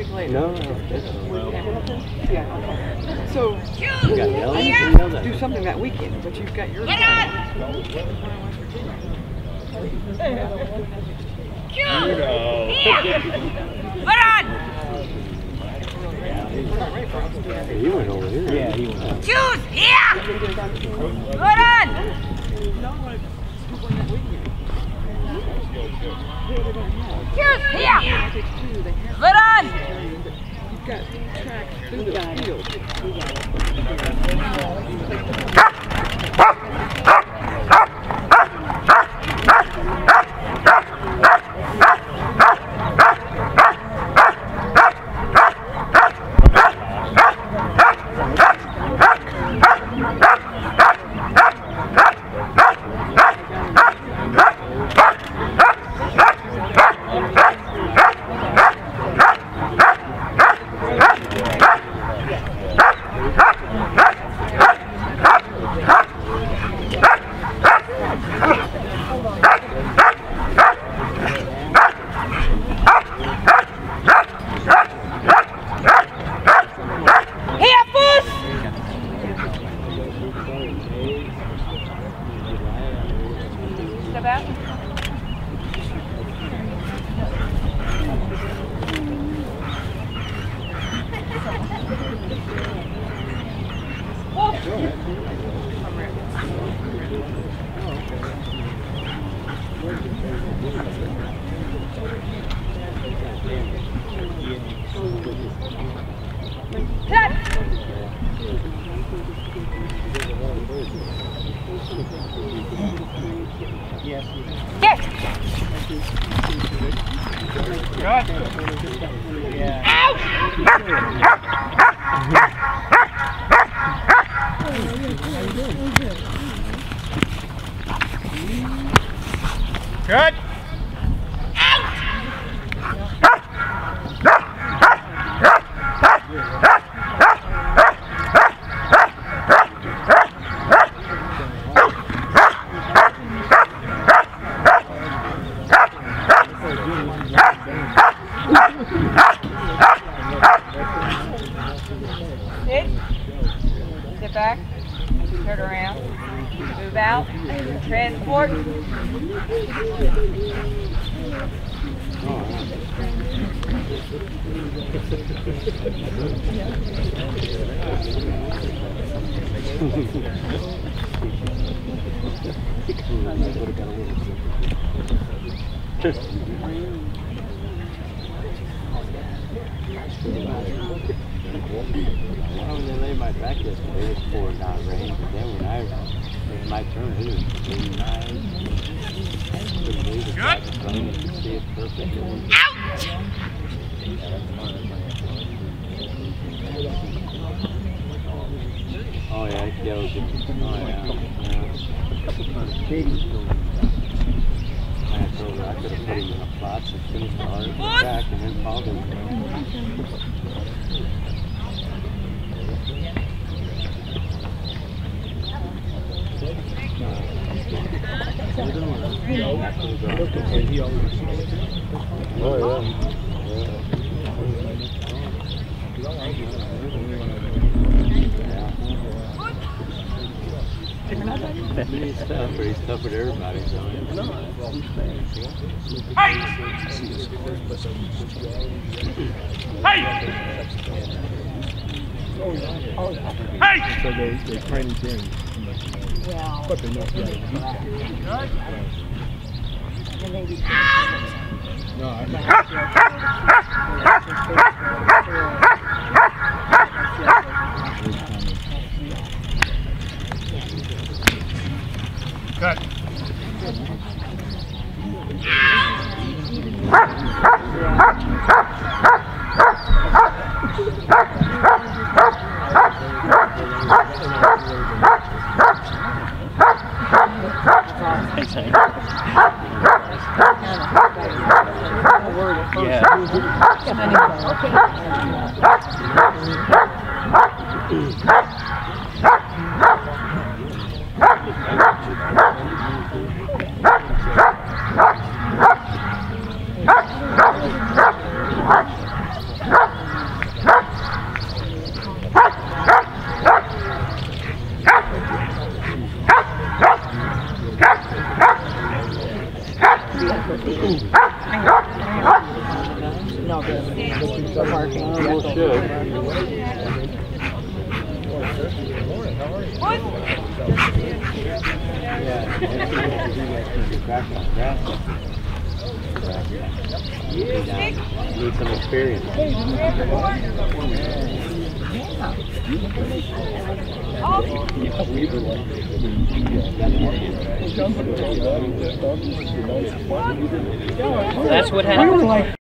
week later? No. Yeah, okay. So, You got yells? do something that weekend, but you've got your He went over here. Yeah, he went. Choose here! Good on! Choose here! Good on! You've got tracks through the field. Good. Sit back, turn around, move out, transport. Well, when they laid my back yesterday, it was pouring down rain, but then when it was my turn, it was really nice. Couldn't believe it. Good. I could see it perfect. Oh yeah, it kills you. Oh yeah. A couple times Katie's going down. I told her I could have put him in a plots and finished the hard back and then followed him. He's tough, but he's tough with everybody. So. Hey! Hey! Hey! So they train him. Well, But they're not ready. No, I'm not. Good. yeah. No, the marking. Well, should. What? Yeah, back on grass. Need some experience. That's what happened.